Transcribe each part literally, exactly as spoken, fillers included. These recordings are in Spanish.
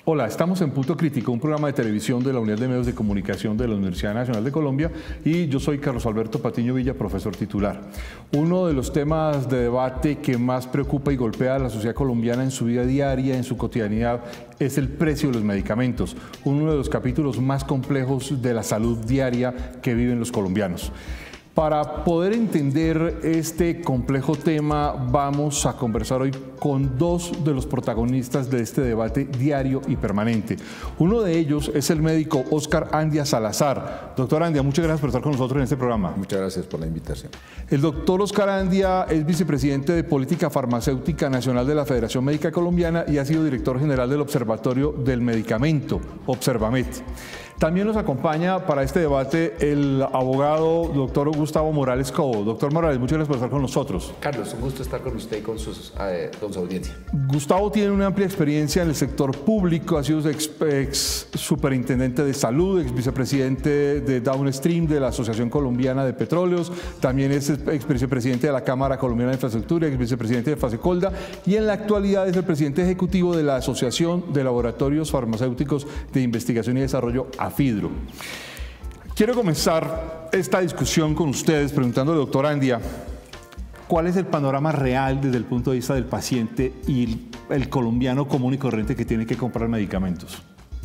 Hola, estamos en Punto Crítico, un programa de televisión de la Unidad de Medios de Comunicación de la Universidad Nacional de Colombia, y yo soy Carlos Alberto Patiño Villa, profesor titular. Uno de los temas de debate que más preocupa y golpea a la sociedad colombiana en su vida diaria, en su cotidianidad, es el precio de los medicamentos, uno de los capítulos más complejos de la salud diaria que viven los colombianos. Para poder entender este complejo tema, vamos a conversar hoy con dos de los protagonistas de este debate diario y permanente. Uno de ellos es el médico Óscar Andia Salazar. Doctor Andia, muchas gracias por estar con nosotros en este programa. Muchas gracias por la invitación. El doctor Óscar Andia es vicepresidente de Política Farmacéutica Nacional de la Federación Médica Colombiana y ha sido director general del Observatorio del Medicamento, Observamed. También nos acompaña para este debate el abogado doctor Gustavo Morales Cobo. Doctor Morales, muchas gracias por estar con nosotros. Carlos, un gusto estar con usted y con, sus, eh, con su audiencia. Gustavo tiene una amplia experiencia en el sector público, ha sido ex, ex superintendente de salud, ex vicepresidente de Downstream de la Asociación Colombiana de Petróleos, también es ex vicepresidente de la Cámara Colombiana de Infraestructura, ex vicepresidente de Fasecolda, y en la actualidad es el presidente ejecutivo de la Asociación de Laboratorios Farmacéuticos de Investigación y Desarrollo, AFIDRO. Quiero comenzar esta discusión con ustedes preguntándole, doctor Andia, ¿cuál es el panorama real desde el punto de vista del paciente y el colombiano común y corriente que tiene que comprar medicamentos?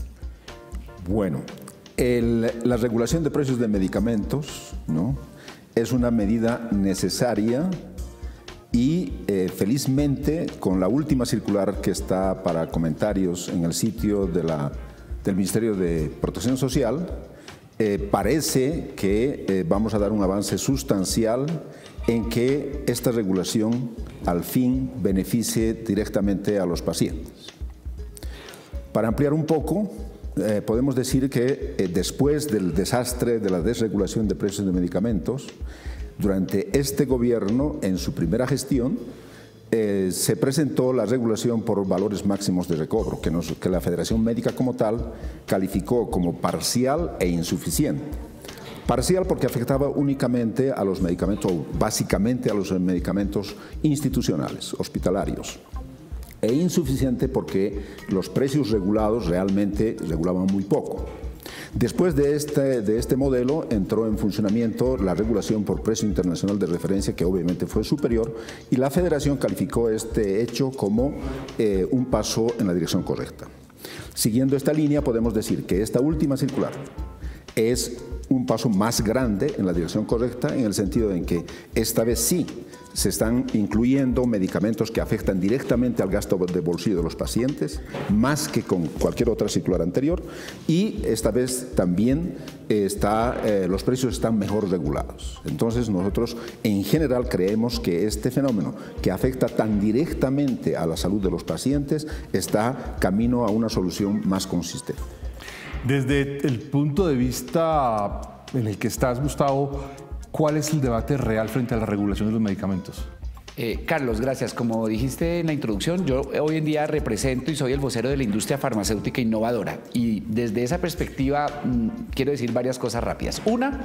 Bueno, el, la regulación de precios de medicamentos, ¿no?, es una medida necesaria y eh, felizmente con la última circular que está para comentarios en el sitio de la del Ministerio de Protección Social, eh, parece que eh, vamos a dar un avance sustancial en que esta regulación al fin beneficie directamente a los pacientes. Para ampliar un poco, eh, podemos decir que eh, después del desastre de la desregulación de precios de medicamentos, durante este gobierno, en su primera gestión, Eh, se presentó la regulación por valores máximos de recobro, que, nos, que la Federación Médica como tal calificó como parcial e insuficiente. Parcial porque afectaba únicamente a los medicamentos, básicamente a los medicamentos institucionales, hospitalarios. E insuficiente porque los precios regulados realmente regulaban muy poco. Después de este, de este modelo entró en funcionamiento la regulación por precio internacional de referencia, que obviamente fue superior, y la Federación calificó este hecho como eh, un paso en la dirección correcta. Siguiendo esta línea, podemos decir que esta última circular es un paso más grande en la dirección correcta, en el sentido en que esta vez sí se están incluyendo medicamentos que afectan directamente al gasto de bolsillo de los pacientes, más que con cualquier otra circular anterior, y esta vez también está, eh, los precios están mejor regulados. Entonces nosotros en general creemos que este fenómeno que afecta tan directamente a la salud de los pacientes está camino a una solución más consistente. Desde el punto de vista en el que estás, Gustavo, ¿cuál es el debate real frente a la regulación de los medicamentos? Eh, Carlos, gracias. Como dijiste en la introducción, yo hoy en día represento y soy el vocero de la industria farmacéutica innovadora. Y desde esa perspectiva mmm, quiero decir varias cosas rápidas. Una,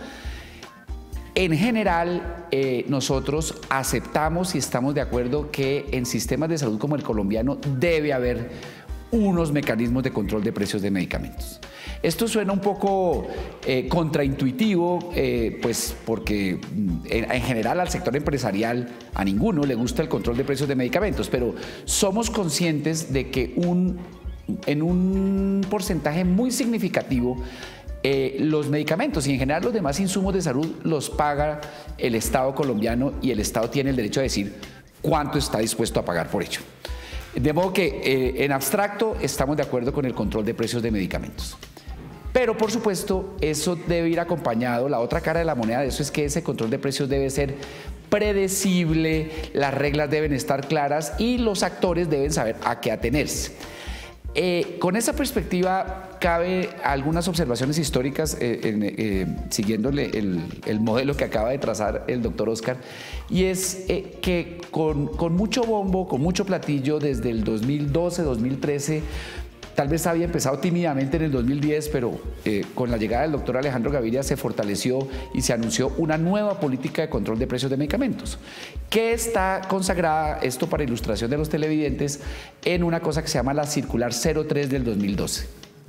en general, eh, nosotros aceptamos y estamos de acuerdo que en sistemas de salud como el colombiano debe haber unos mecanismos de control de precios de medicamentos. Esto suena un poco eh, contraintuitivo, eh, pues porque en, en general al sector empresarial a ninguno le gusta el control de precios de medicamentos, pero somos conscientes de que un, en un porcentaje muy significativo eh, los medicamentos y en general los demás insumos de salud los paga el Estado colombiano, y el Estado tiene el derecho a decir cuánto está dispuesto a pagar por ello. De modo que eh, en abstracto estamos de acuerdo con el control de precios de medicamentos. Pero por supuesto eso debe ir acompañado, la otra cara de la moneda de eso es que ese control de precios debe ser predecible, las reglas deben estar claras y los actores deben saber a qué atenerse. Eh, con esa perspectiva cabe algunas observaciones históricas eh, en, eh, siguiéndole el, el modelo que acaba de trazar el doctor Óscar, y es eh, que con, con mucho bombo, con mucho platillo desde el dos mil doce, dos mil trece Tal vez había empezado tímidamente en el dos mil diez, pero eh, con la llegada del doctor Alejandro Gaviria se fortaleció y se anunció una nueva política de control de precios de medicamentos, que está consagrada, esto para ilustración de los televidentes, en una cosa que se llama la Circular cero tres del dos mil doce.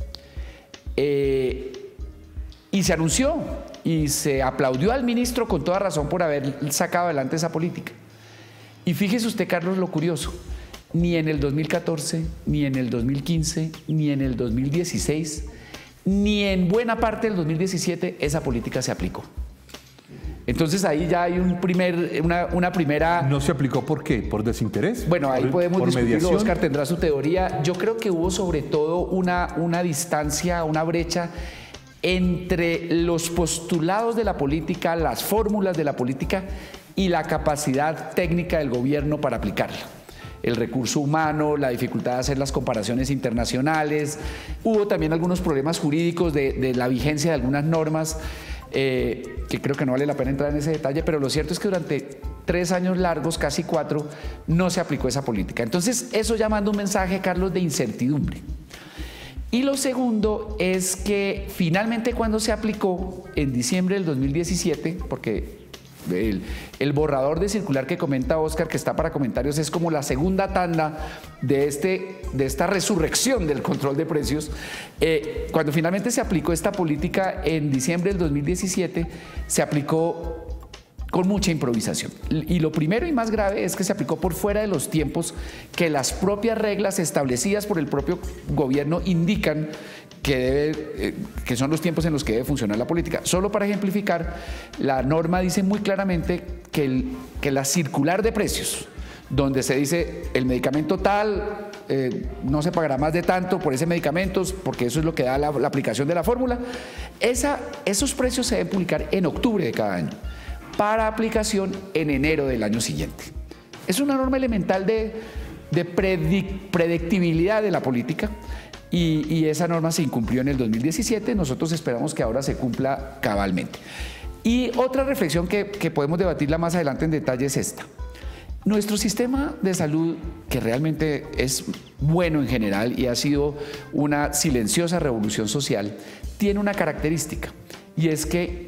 Eh, y se anunció y se aplaudió al ministro con toda razón por haber sacado adelante esa política. Y fíjese usted, Carlos, lo curioso, ni en el dos mil catorce, ni en el dos mil quince, ni en el dos mil dieciséis, ni en buena parte del dos mil diecisiete esa política se aplicó. Entonces ahí ya hay un primer, una, una primera... ¿No se aplicó por qué? ¿Por desinterés? Bueno, ahí ¿Por, podemos por discutirlo, mediación? Oscar tendrá su teoría. Yo creo que hubo sobre todo una, una distancia, una brecha entre los postulados de la política, las fórmulas de la política y la capacidad técnica del gobierno para aplicarla. El recurso humano, la dificultad de hacer las comparaciones internacionales, hubo también algunos problemas jurídicos de, de la vigencia de algunas normas, eh, que creo que no vale la pena entrar en ese detalle, pero lo cierto es que durante tres años largos, casi cuatro, no se aplicó esa política. Entonces eso ya manda un mensaje, Carlos, de incertidumbre. Y lo segundo es que finalmente cuando se aplicó en diciembre del dos mil diecisiete, porque el, el borrador de circular que comenta Oscar, que está para comentarios, es como la segunda tanda de, este, de esta resurrección del control de precios, eh, cuando finalmente se aplicó esta política en diciembre del dos mil diecisiete, se aplicó con mucha improvisación. Y lo primero y más grave es que se aplicó por fuera de los tiempos que las propias reglas establecidas por el propio gobierno indican que, debe, eh, que son los tiempos en los que debe funcionar la política. Solo para ejemplificar, la norma dice muy claramente que, el, que la circular de precios, donde se dice el medicamento tal, eh, no se pagará más de tanto por ese medicamento, porque eso es lo que da la, la aplicación de la fórmula, esa, esos precios se deben publicar en octubre de cada año, para aplicación en enero del año siguiente. Es una norma elemental de, de predic, predictibilidad de la política y, y esa norma se incumplió en el dos mil diecisiete, nosotros esperamos que ahora se cumpla cabalmente. Y otra reflexión que, que podemos debatirla más adelante en detalle es esta. Nuestro sistema de salud, que realmente es bueno en general y ha sido una silenciosa revolución social, tiene una característica y es que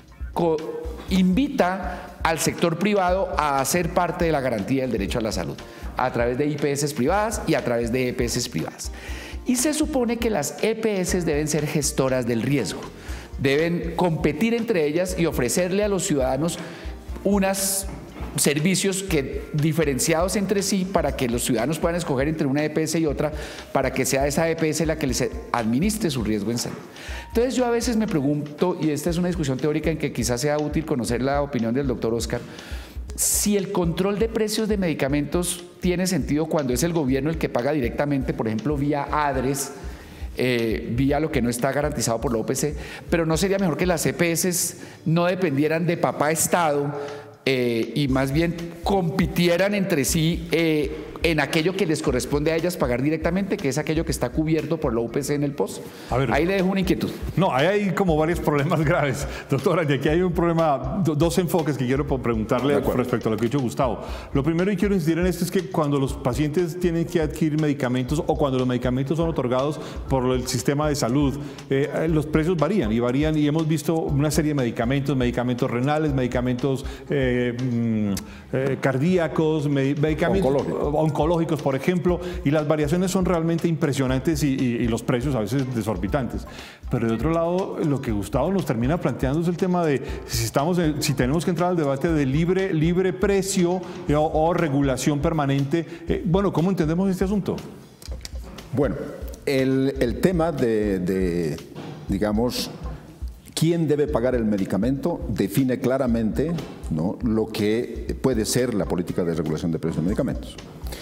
invita al sector privado a ser parte de la garantía del derecho a la salud a través de I P S privadas y a través de E P S privadas. Y se supone que las E P S deben ser gestoras del riesgo, deben competir entre ellas y ofrecerle a los ciudadanos unos servicios que, diferenciados entre sí para que los ciudadanos puedan escoger entre una E P S y otra, para que sea esa E P S la que les administre su riesgo en salud. Entonces yo a veces me pregunto, y esta es una discusión teórica en que quizás sea útil conocer la opinión del doctor Oscar, si el control de precios de medicamentos tiene sentido cuando es el gobierno el que paga directamente, por ejemplo, vía ADRES, eh, vía lo que no está garantizado por la O P C, pero ¿no sería mejor que las E P S no dependieran de papá Estado eh, y más bien compitieran entre sí eh, en aquello que les corresponde a ellas pagar directamente, que es aquello que está cubierto por la U P C en el P O S? A ver, ahí le dejo una inquietud. No, ahí hay como varios problemas graves, doctora, y aquí hay un problema, dos enfoques que quiero preguntarle respecto a lo que ha dicho Gustavo. Lo primero, y quiero insistir en esto, es que cuando los pacientes tienen que adquirir medicamentos o cuando los medicamentos son otorgados por el sistema de salud, eh, los precios varían y varían, y hemos visto una serie de medicamentos, medicamentos renales, medicamentos eh, eh, cardíacos, medicamentos oncológicos. oncológicos, por ejemplo, y las variaciones son realmente impresionantes y, y, y los precios a veces desorbitantes. Pero de otro lado, lo que Gustavo nos termina planteando es el tema de si, estamos en, si tenemos que entrar al debate de libre, libre precio eh, o, o regulación permanente. Eh, bueno, ¿cómo entendemos este asunto? Bueno, el, el tema de, de, digamos, quién debe pagar el medicamento define claramente, ¿no?, lo que puede ser la política de regulación de precios de medicamentos.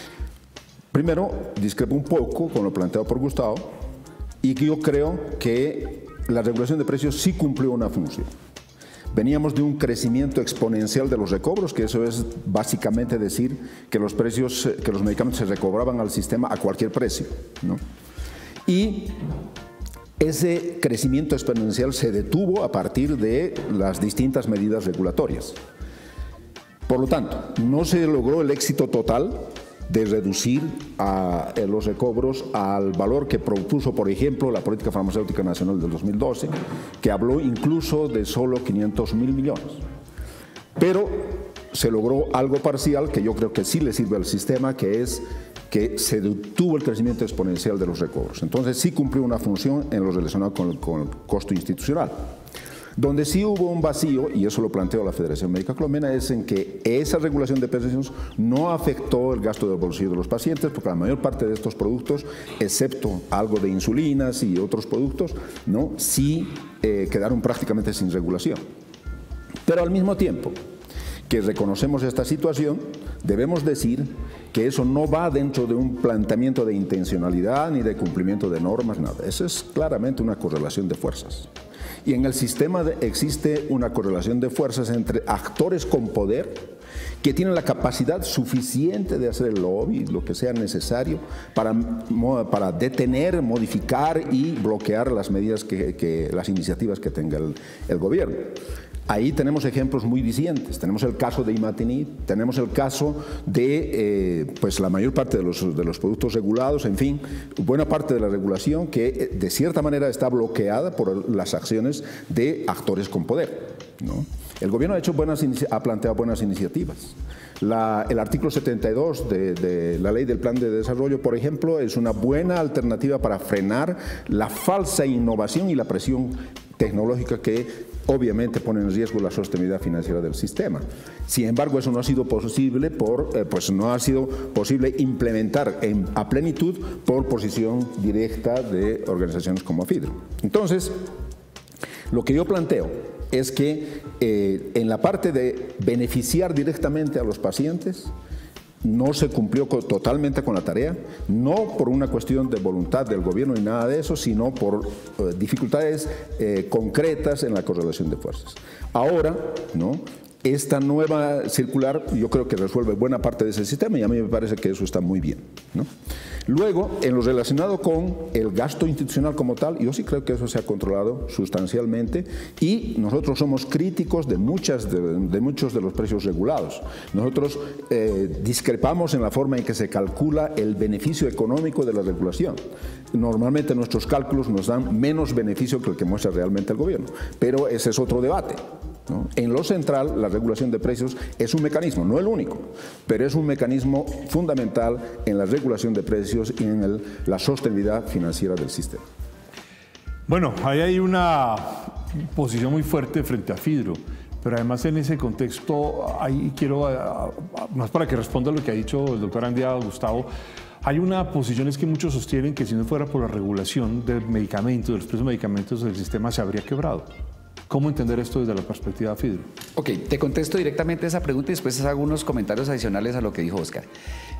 Primero, discrepo un poco con lo planteado por Gustavo y que yo creo que la regulación de precios sí cumplió una función. Veníamos de un crecimiento exponencial de los recobros, que eso es básicamente decir que los precios, que los medicamentos se recobraban al sistema a cualquier precio, ¿no? Y ese crecimiento exponencial se detuvo a partir de las distintas medidas regulatorias. Por lo tanto, no se logró el éxito total de reducir a, a los recobros al valor que propuso, por ejemplo, la Política Farmacéutica Nacional del dos mil doce, que habló incluso de solo quinientos mil millones. Pero se logró algo parcial que yo creo que sí le sirve al sistema, que es que se detuvo el crecimiento exponencial de los recobros. Entonces sí cumplió una función en lo relacionado con el, con el costo institucional. Donde sí hubo un vacío, y eso lo planteó la Federación Médica Colombiana, es en que esa regulación de precios no afectó el gasto del bolsillo de los pacientes, porque la mayor parte de estos productos, excepto algo de insulinas y otros productos, ¿no?, sí eh, quedaron prácticamente sin regulación. Pero al mismo tiempo que reconocemos esta situación, debemos decir que eso no va dentro de un planteamiento de intencionalidad ni de cumplimiento de normas, nada. Eso es claramente una correlación de fuerzas. Y en el sistema de, existe una correlación de fuerzas entre actores con poder que tienen la capacidad suficiente de hacer el lobby, lo que sea necesario, para, para detener, modificar y bloquear las medidas, que, que, las iniciativas que tenga el, el gobierno. Ahí tenemos ejemplos muy dicientes. Tenemos el caso de Imatinib, tenemos el caso de eh, pues la mayor parte de los, de los productos regulados, en fin, buena parte de la regulación que de cierta manera está bloqueada por las acciones de actores con poder, ¿no? El gobierno ha, hecho buenas, ha planteado buenas iniciativas. La, el artículo setenta y dos de, de la Ley del Plan de Desarrollo, por ejemplo, es una buena alternativa para frenar la falsa innovación y la presión tecnológica que obviamente pone en riesgo la sostenibilidad financiera del sistema. Sin embargo, eso no ha sido posible por, eh, pues no ha sido posible implementar en, a plenitud por posición directa de organizaciones como AFIDRO. Entonces, lo que yo planteo es que eh, en la parte de beneficiar directamente a los pacientes, no se cumplió totalmente con la tarea, no por una cuestión de voluntad del gobierno ni nada de eso, sino por eh, dificultades eh, concretas en la correlación de fuerzas. Ahora, ¿no?, esta nueva circular yo creo que resuelve buena parte de ese sistema y a mí me parece que eso está muy bien, ¿no? Luego, en lo relacionado con el gasto institucional como tal, yo sí creo que eso se ha controlado sustancialmente y nosotros somos críticos de, muchas de, de muchos de los precios regulados. Nosotros eh, discrepamos en la forma en que se calcula el beneficio económico de la regulación. Normalmente nuestros cálculos nos dan menos beneficio que el que muestra realmente el gobierno, pero ese es otro debate, ¿no? En lo central, la regulación de precios es un mecanismo, no el único, pero es un mecanismo fundamental en la regulación de precios y en el, la sostenibilidad financiera del sistema. Bueno, ahí hay una posición muy fuerte frente a AFIDRO, pero además en ese contexto, ahí quiero, más para que responda a lo que ha dicho el doctor Andía Gustavo, hay una posición es que muchos sostienen que si no fuera por la regulación del medicamento, de los precios de medicamentos, el sistema se habría quebrado. ¿Cómo entender esto desde la perspectiva de AFIDRO? Ok, te contesto directamente esa pregunta y después hago unos comentarios adicionales a lo que dijo Oscar.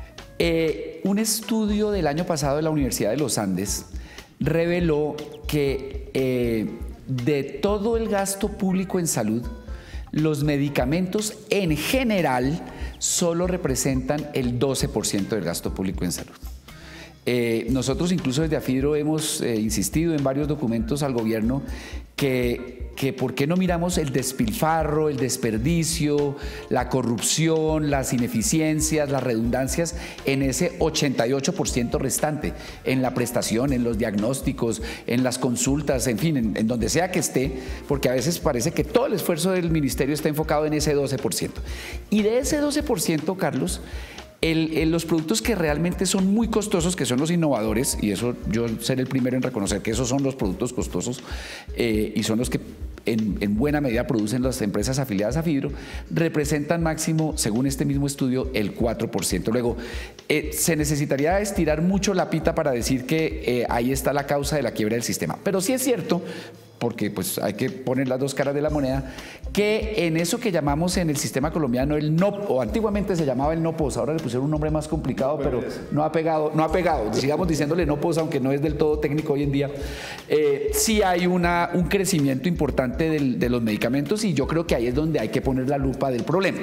Eh, un estudio del año pasado de la Universidad de los Andes reveló que eh, de todo el gasto público en salud, los medicamentos en general solo representan el doce por ciento del gasto público en salud. Eh, nosotros incluso desde AFIDRO hemos eh, insistido en varios documentos al gobierno que, que por qué no miramos el despilfarro, el desperdicio, la corrupción, las ineficiencias, las redundancias en ese ochenta y ocho por ciento restante, en la prestación, en los diagnósticos, en las consultas, en fin, en, en donde sea que esté, porque a veces parece que todo el esfuerzo del ministerio está enfocado en ese doce por ciento. Y de ese doce por ciento, Carlos, El, el, los productos que realmente son muy costosos, que son los innovadores, y eso yo seré el primero en reconocer que esos son los productos costosos eh, y son los que en, en buena medida producen las empresas afiliadas a AFIDRO, representan máximo, según este mismo estudio, el cuatro por ciento. Luego, eh, se necesitaría estirar mucho la pita para decir que eh, ahí está la causa de la quiebra del sistema. Pero sí es cierto, porque pues hay que poner las dos caras de la moneda, que en eso que llamamos en el sistema colombiano el no, o antiguamente se llamaba el no pos, ahora le pusieron un nombre más complicado, pero no ha pegado, no ha pegado, sigamos diciéndole no pos, aunque no es del todo técnico hoy en día, eh, sí hay una, un crecimiento importante del, de los medicamentos y yo creo que ahí es donde hay que poner la lupa del problema.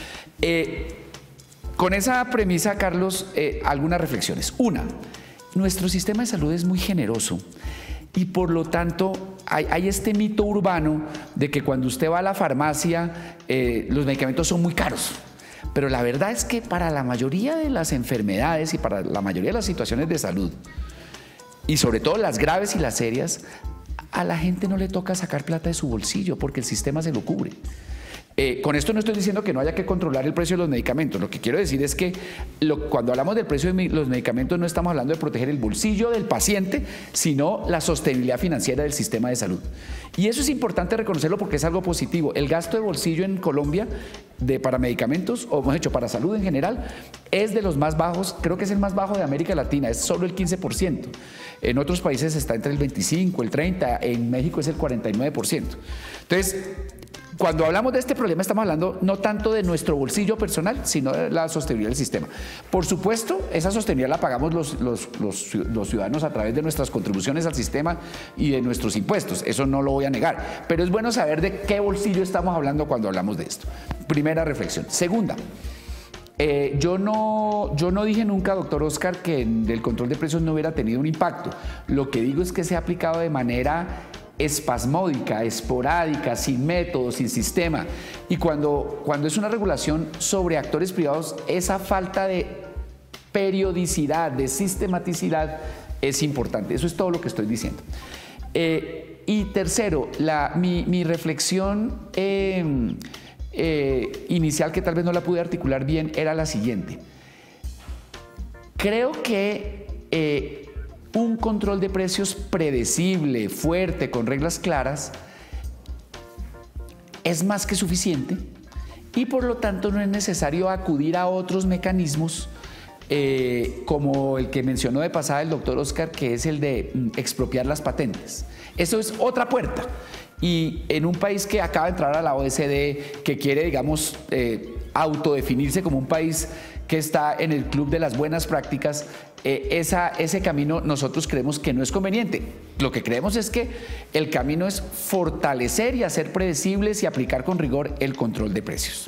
Eh, con esa premisa, Carlos, eh, algunas reflexiones. Una, nuestro sistema de salud es muy generoso. Y por lo tanto hay, hay este mito urbano de que cuando usted va a la farmacia eh, los medicamentos son muy caros. Pero la verdad es que para la mayoría de las enfermedades y para la mayoría de las situaciones de salud, y sobre todo las graves y las serias, a la gente no le toca sacar plata de su bolsillo porque el sistema se lo cubre. Eh, con esto no estoy diciendo que no haya que controlar el precio de los medicamentos. Lo que quiero decir es que lo, cuando hablamos del precio de los medicamentos no estamos hablando de proteger el bolsillo del paciente, sino la sostenibilidad financiera del sistema de salud. Y eso es importante reconocerlo porque es algo positivo. El gasto de bolsillo en Colombia de, para medicamentos, o mejor dicho, para salud en general, es de los más bajos, creo que es el más bajo de América Latina, es solo el quince por ciento. En otros países está entre el veinticinco, el treinta, en México es el cuarenta y nueve por ciento. Entonces, cuando hablamos de este problema estamos hablando no tanto de nuestro bolsillo personal, sino de la sostenibilidad del sistema. Por supuesto, esa sostenibilidad la pagamos los, los, los, los ciudadanos a través de nuestras contribuciones al sistema y de nuestros impuestos, eso no lo voy a negar, pero es bueno saber de qué bolsillo estamos hablando cuando hablamos de esto. Primera reflexión. Segunda, eh, yo, no, yo no dije nunca, doctor Oscar, que el control de precios no hubiera tenido un impacto. Lo que digo es que se ha aplicado de manera espasmódica, esporádica, sin método, sin sistema. Y cuando, cuando es una regulación sobre actores privados, esa falta de periodicidad, de sistematicidad es importante. Eso es todo lo que estoy diciendo. Eh, y tercero, la, mi, mi reflexión eh, eh, inicial, que tal vez no la pude articular bien, era la siguiente. Creo que eh, un control de precios predecible, fuerte, con reglas claras, es más que suficiente y por lo tanto no es necesario acudir a otros mecanismos eh, como el que mencionó de pasada el doctor Oscar, que es el de expropiar las patentes. Eso es otra puerta. Y en un país que acaba de entrar a la O E C D, que quiere, digamos, eh, autodefinirse como un país que está en el club de las buenas prácticas, eh, esa, ese camino nosotros creemos que no es conveniente. Lo que creemos es que el camino es fortalecer y hacer predecibles y aplicar con rigor el control de precios.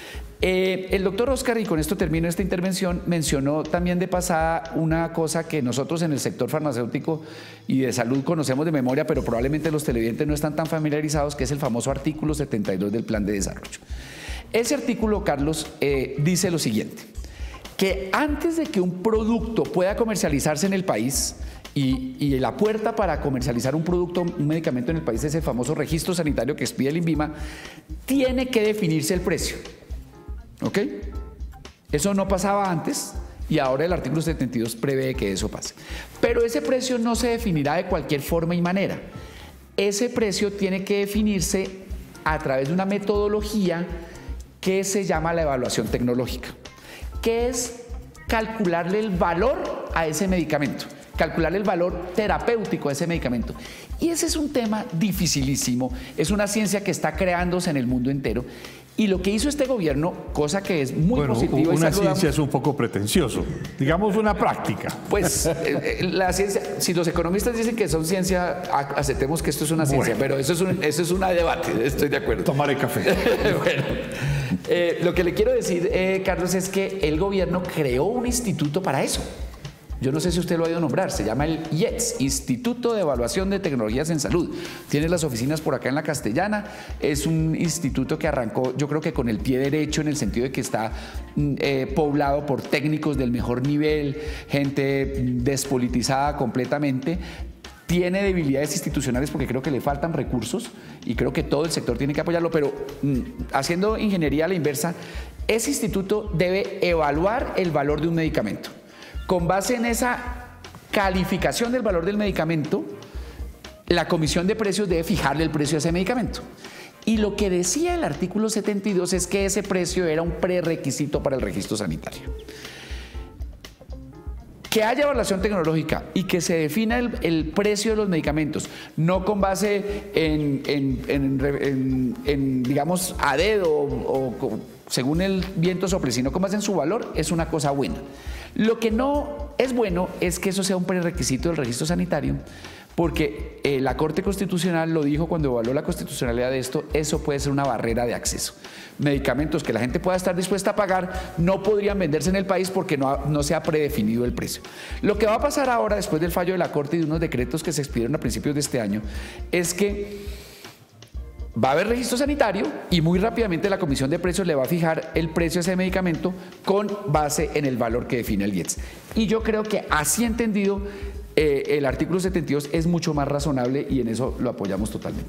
Eh, el doctor Oscar, y con esto termino esta intervención, mencionó también de pasada una cosa que nosotros en el sector farmacéutico y de salud conocemos de memoria, pero probablemente los televidentes no están tan familiarizados, que es el famoso artículo setenta y dos del Plan de Desarrollo. Ese artículo, Carlos, eh, dice lo siguiente, que antes de que un producto pueda comercializarse en el país, y, y la puerta para comercializar un producto, un medicamento en el país, es el famoso registro sanitario que expide el INVIMA, tiene que definirse el precio. ¿Ok? Eso no pasaba antes y ahora el artículo setenta y dos prevé que eso pase. Pero ese precio no se definirá de cualquier forma y manera. Ese precio tiene que definirse a través de una metodología que se llama la evaluación tecnológica, que es calcularle el valor a ese medicamento, calcularle el valor terapéutico a ese medicamento. Y ese es un tema dificilísimo, es una ciencia que está creándose en el mundo entero. Y lo que hizo este gobierno, cosa que es muy bueno, positiva. Una ciencia es un poco pretencioso, digamos una práctica. Pues eh, la ciencia, si los economistas dicen que son ciencia, aceptemos que esto es una ciencia, bueno, pero eso es un, eso es un debate, estoy de acuerdo. Tomaré café. Bueno, eh, lo que le quiero decir, eh, Carlos, es que el gobierno creó un instituto para eso. Yo no sé si usted lo ha oído nombrar, se llama el I E T S, Instituto de Evaluación de Tecnologías en Salud. Tiene las oficinas por acá en la Castellana, es un instituto que arrancó, yo creo que con el pie derecho, en el sentido de que está eh, poblado por técnicos del mejor nivel, gente despolitizada completamente. Tiene debilidades institucionales porque creo que le faltan recursos y creo que todo el sector tiene que apoyarlo, pero mm, haciendo ingeniería a la inversa, ese instituto debe evaluar el valor de un medicamento. Con base en esa calificación del valor del medicamento, la Comisión de Precios debe fijarle el precio a ese medicamento. Y lo que decía el artículo setenta y dos es que ese precio era un prerequisito para el registro sanitario. Que haya evaluación tecnológica y que se defina el, el precio de los medicamentos, no con base en, en, en, en, en digamos, a dedo o, o según el viento sople, sino con base en su valor, es una cosa buena. Lo que no es bueno es que eso sea un prerequisito del registro sanitario, porque eh, la Corte Constitucional lo dijo cuando evaluó la constitucionalidad de esto, eso puede ser una barrera de acceso. Medicamentos que la gente pueda estar dispuesta a pagar no podrían venderse en el país porque no, ha, no se ha predefinido el precio. Lo que va a pasar ahora, después del fallo de la Corte y de unos decretos que se expidieron a principios de este año, es que va a haber registro sanitario y muy rápidamente la Comisión de Precios le va a fijar el precio a ese medicamento con base en el valor que define el I E T S. Y yo creo que así entendido, eh, el artículo setenta y dos es mucho más razonable y en eso lo apoyamos totalmente.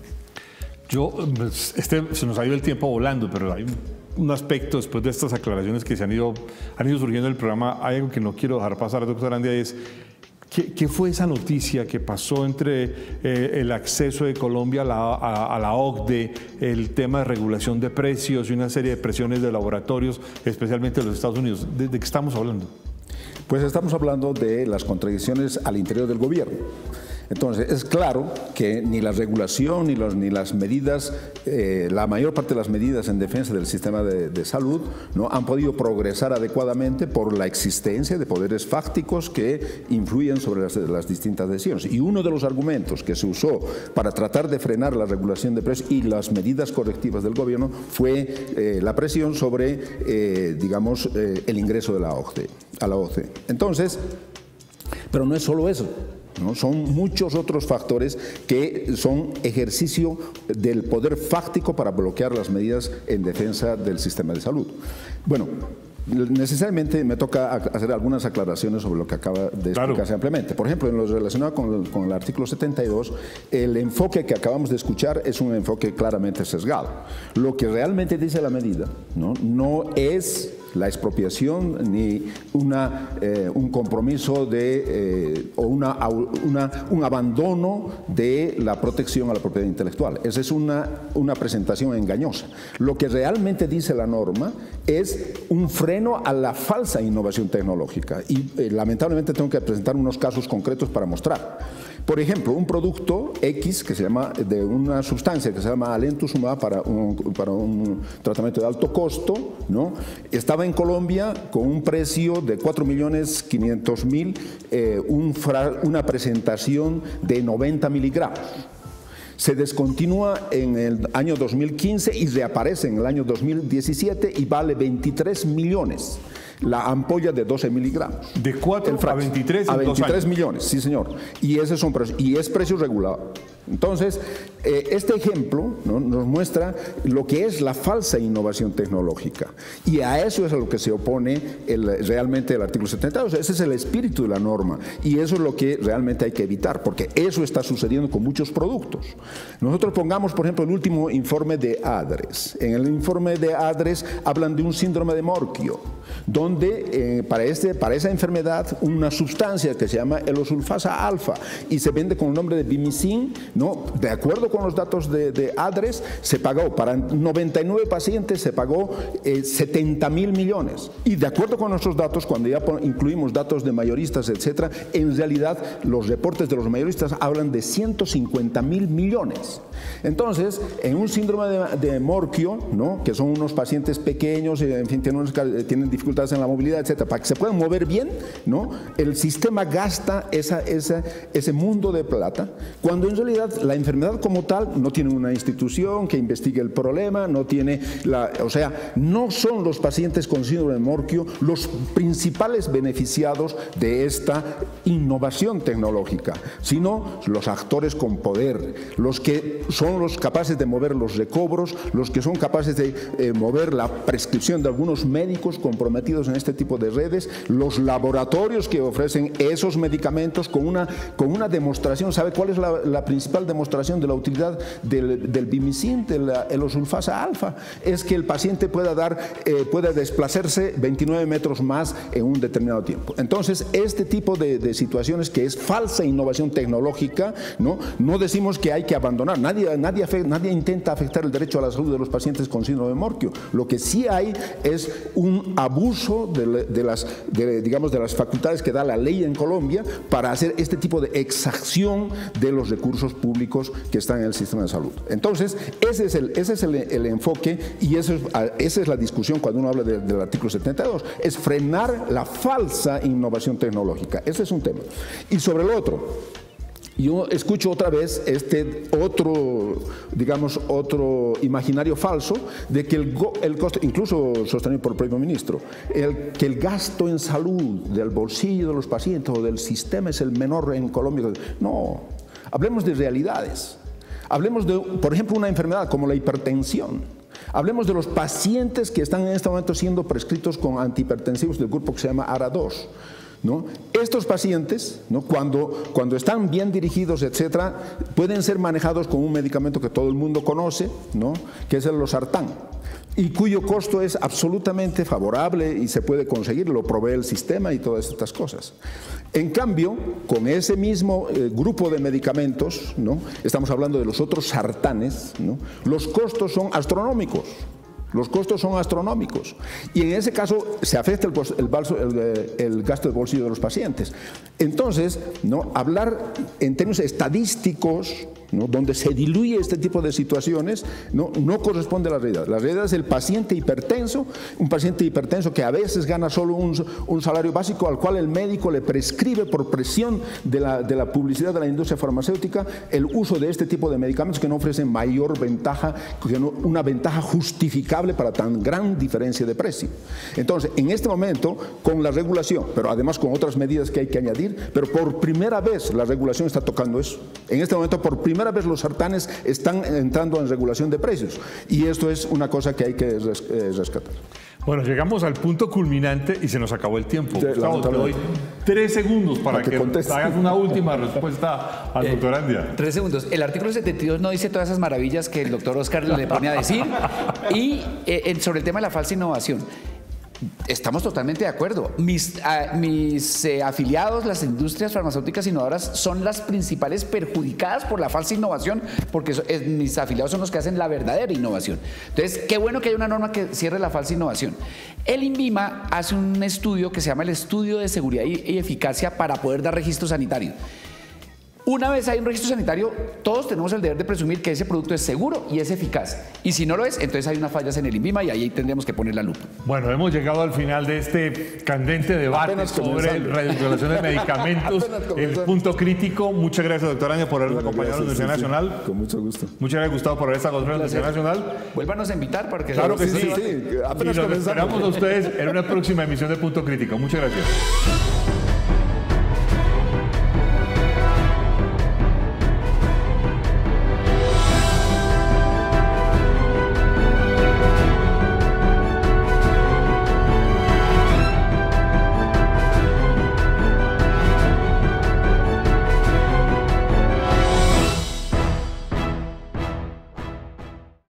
Yo, este, se nos ha ido el tiempo volando, pero hay un aspecto después de estas aclaraciones que se han ido, han ido surgiendo en el programa, hay algo que no quiero dejar pasar, doctor Andia, es ¿qué, qué fue esa noticia que pasó entre eh, el acceso de Colombia a la, a, a la O C D E, el tema de regulación de precios y una serie de presiones de laboratorios, especialmente de los Estados Unidos? ¿De, de qué estamos hablando? Pues estamos hablando de las contradicciones al interior del gobierno. Entonces, es claro que ni la regulación ni, los, ni las medidas, eh, la mayor parte de las medidas en defensa del sistema de, de salud no han podido progresar adecuadamente por la existencia de poderes fácticos que influyen sobre las, las distintas decisiones. Y uno de los argumentos que se usó para tratar de frenar la regulación de precios y las medidas correctivas del gobierno fue eh, la presión sobre, eh, digamos, eh, el ingreso de la O C D E, a la O C D E. Entonces, pero no es solo eso. ¿no? Son muchos otros factores que son ejercicio del poder fáctico para bloquear las medidas en defensa del sistema de salud. Bueno, necesariamente me toca hacer algunas aclaraciones sobre lo que acaba de explicarse claro. ampliamente. Por ejemplo, en lo relacionado con el, con el artículo setenta y dos, el enfoque que acabamos de escuchar es un enfoque claramente sesgado. Lo que realmente dice la medida no, no es la expropiación ni una, eh, un compromiso de, eh, o una, una, un abandono de la protección a la propiedad intelectual. Esa es una, una presentación engañosa. Lo que realmente dice la norma es un freno a la falsa innovación tecnológica y eh, lamentablemente tengo que presentar unos casos concretos para mostrar. Por ejemplo, un producto X que se llama, de una sustancia que se llama Alentuxumab para un, para un tratamiento de alto costo, ¿no? Estaba en Colombia con un precio de cuatro millones quinientos mil, eh, un una presentación de noventa miligramos. Se descontinúa en el año dos mil quince y reaparece en el año dos mil diecisiete y vale veintitrés millones. La ampolla de doce miligramos. De cuatro a veintitrés en A veintitrés dos años. millones, sí señor. Y, ese son, y es precio regulado. Entonces, eh, este ejemplo ¿no? nos muestra lo que es la falsa innovación tecnológica. Y a eso es a lo que se opone el, realmente el artículo setenta y dos. Ese es el espíritu de la norma. Y eso es lo que realmente hay que evitar, porque eso está sucediendo con muchos productos. Nosotros pongamos, por ejemplo, el último informe de ADRES. En el informe de ADRES hablan de un síndrome de Morquio, donde eh, para, este, para esa enfermedad una sustancia que se llama elosulfasa alfa y se vende con el nombre de Vimizin, ¿no? De acuerdo con los datos de, de ADRES, se pagó para noventa y nueve pacientes, se pagó eh, setenta mil millones. Y de acuerdo con nuestros datos, cuando ya incluimos datos de mayoristas, etcétera, en realidad los reportes de los mayoristas hablan de ciento cincuenta mil millones. Entonces, en un síndrome de, de Morquio, ¿no? Que son unos pacientes pequeños, en fin, tienen, unos, tienen dificultades en la movilidad, etcétera, para que se puedan mover bien, ¿no? El sistema gasta esa, esa, ese mundo de plata, cuando en realidad la enfermedad como tal no tiene una institución que investigue el problema, no tiene la, o sea, no son los pacientes con síndrome de Morquio los principales beneficiados de esta innovación tecnológica, sino los actores con poder, los que son los capaces de mover los recobros, los que son capaces de eh, mover la prescripción de algunos médicos comprometidos en este tipo de redes, los laboratorios que ofrecen esos medicamentos con una, con una demostración. ¿Sabe cuál es la, la principal demostración de la utilidad del, del Vimizin, de la elosulfasa alfa? Es que el paciente pueda, dar, eh, pueda desplazarse veintinueve metros más en un determinado tiempo. Entonces, este tipo de, de situaciones que es falsa innovación tecnológica, ¿no? No decimos que hay que abandonar. Nadie, nadie, nadie intenta afectar el derecho a la salud de los pacientes con síndrome de Morquio. Lo que sí hay es un abuso de, de, las, de, digamos, de las facultades que da la ley en Colombia para hacer este tipo de exacción de los recursos públicos que están en el sistema de salud. Entonces, ese es el, ese es el, el enfoque y eso es, esa es la discusión cuando uno habla de, del artículo setenta y dos, es frenar la falsa innovación tecnológica. Ese es un tema. Y sobre el otro, yo escucho otra vez este otro, digamos, otro imaginario falso de que el, el costo, incluso sostenido por el propio ministro, el, que el gasto en salud del bolsillo de los pacientes o del sistema es el menor en Colombia. No, hablemos de realidades. Hablemos de, por ejemplo, una enfermedad como la hipertensión. Hablemos de los pacientes que están en este momento siendo prescritos con antihipertensivos del grupo que se llama A R A dos. ¿No? Estos pacientes, ¿no? cuando, cuando están bien dirigidos, etcétera, pueden ser manejados con un medicamento que todo el mundo conoce, ¿no? que es el losartán, y cuyo costo es absolutamente favorable y se puede conseguir, lo provee el sistema y todas estas cosas. En cambio, con ese mismo eh, grupo de medicamentos, ¿no? estamos hablando de los otros sartanes, ¿no? los costos son astronómicos. Los costos son astronómicos y en ese caso se afecta el, el, balso, el, el gasto de bolsillo de los pacientes. Entonces, ¿no? hablar en términos estadísticos, ¿no? donde se diluye este tipo de situaciones, no, no corresponde a la realidad. La realidad es el paciente hipertenso, un paciente hipertenso que a veces gana solo un, un salario básico al cual el médico le prescribe por presión de la, de la publicidad de la industria farmacéutica el uso de este tipo de medicamentos que no ofrecen mayor ventaja, que no, una ventaja justificable para tan gran diferencia de precio. Entonces, en este momento, con la regulación, pero además con otras medidas que hay que añadir, pero por primera vez la regulación está tocando eso. En este momento, por primera vez los sartanes están entrando en regulación de precios y esto es una cosa que hay que rescatar. Bueno, llegamos al punto culminante y se nos acabó el tiempo. Gustavo, te doy tres segundos para, para que, que hagas una última respuesta al eh, doctor Andia. Tres segundos. El artículo setenta y dos no dice todas esas maravillas que el doctor Oscar le pone a decir. Y eh, sobre el tema de la falsa innovación. Estamos totalmente de acuerdo. Mis, a, mis eh, afiliados, las industrias farmacéuticas innovadoras, son las principales perjudicadas por la falsa innovación, porque so, es, mis afiliados son los que hacen la verdadera innovación. Entonces, qué bueno que haya una norma que cierre la falsa innovación. El INVIMA hace un estudio que se llama el Estudio de Seguridad y, y Eficacia para poder dar registro sanitario. Una vez hay un registro sanitario, todos tenemos el deber de presumir que ese producto es seguro y es eficaz. Y si no lo es, entonces hay unas fallas en el INVIMA y ahí tendríamos que poner la lupa. Bueno, hemos llegado al final de este candente debate Apenas sobre regulación de medicamentos, el punto crítico. Muchas gracias, doctor Andia, por habernos acompañado en la Universidad sí, Nacional. Sí, con mucho gusto. Muchas gracias, Gustavo, por haber estado con nosotros en la Universidad Nacional. Vuélvanos a invitar para que... Claro que sí. sí, sí. Apenas y nos esperamos a ustedes en una próxima emisión de Punto Crítico. Muchas gracias.